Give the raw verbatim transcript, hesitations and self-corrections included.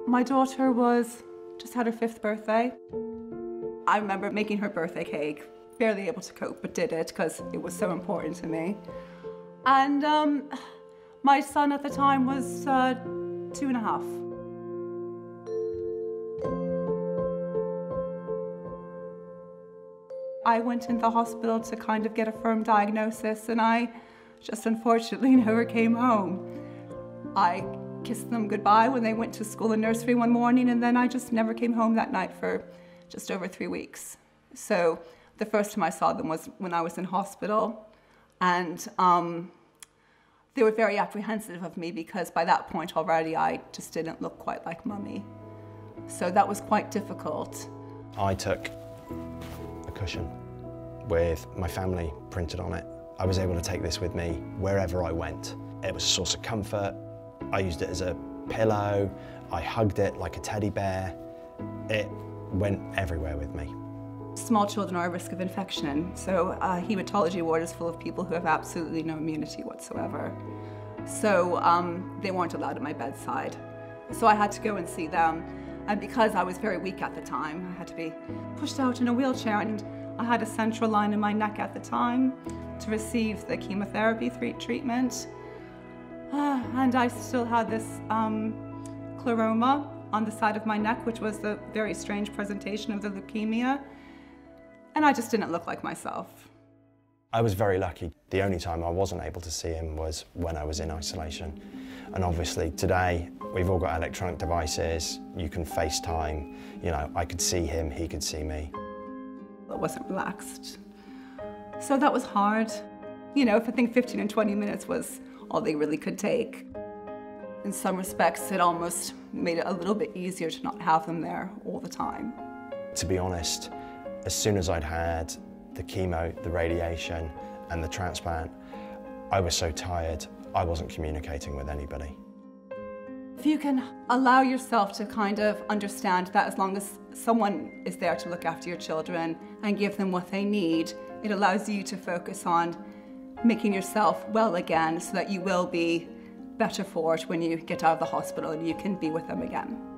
My daughter was just had her fifth birthday. I remember making her birthday cake, barely able to cope, but did it because it was so important to me. And um, my son at the time was uh, two and a half. I went into the hospital to kind of get a firm diagnosis, and I just unfortunately never came home. I kissed them goodbye when they went to school and nursery one morning, and then I just never came home that night for just over three weeks. So the first time I saw them was when I was in hospital, and um, they were very apprehensive of me because by that point already I just didn't look quite like Mummy. So that was quite difficult. I took a cushion with my family printed on it. I was able to take this with me wherever I went. It was a source of comfort. I used it as a pillow. I hugged it like a teddy bear. It went everywhere with me. Small children are at risk of infection, so a hematology ward is full of people who have absolutely no immunity whatsoever. So um, they weren't allowed at my bedside. So I had to go and see them, and because I was very weak at the time, I had to be pushed out in a wheelchair, and I had a central line in my neck at the time to receive the chemotherapy treatment. Uh, and I still had this um, scleroma on the side of my neck, which was the very strange presentation of the leukemia. And I just didn't look like myself. I was very lucky. The only time I wasn't able to see him was when I was in isolation. And obviously today, we've all got electronic devices. You can FaceTime. You know, I could see him, he could see me. I wasn't relaxed. So that was hard. You know, I think fifteen and twenty minutes was all they really could take. In some respects, it almost made it a little bit easier to not have them there all the time. To be honest, as soon as I'd had the chemo, the radiation, and the transplant, I was so tired, I wasn't communicating with anybody. If you can allow yourself to kind of understand that as long as someone is there to look after your children and give them what they need, it allows you to focus on making yourself well again so that you will be better for it when you get out of the hospital and you can be with them again.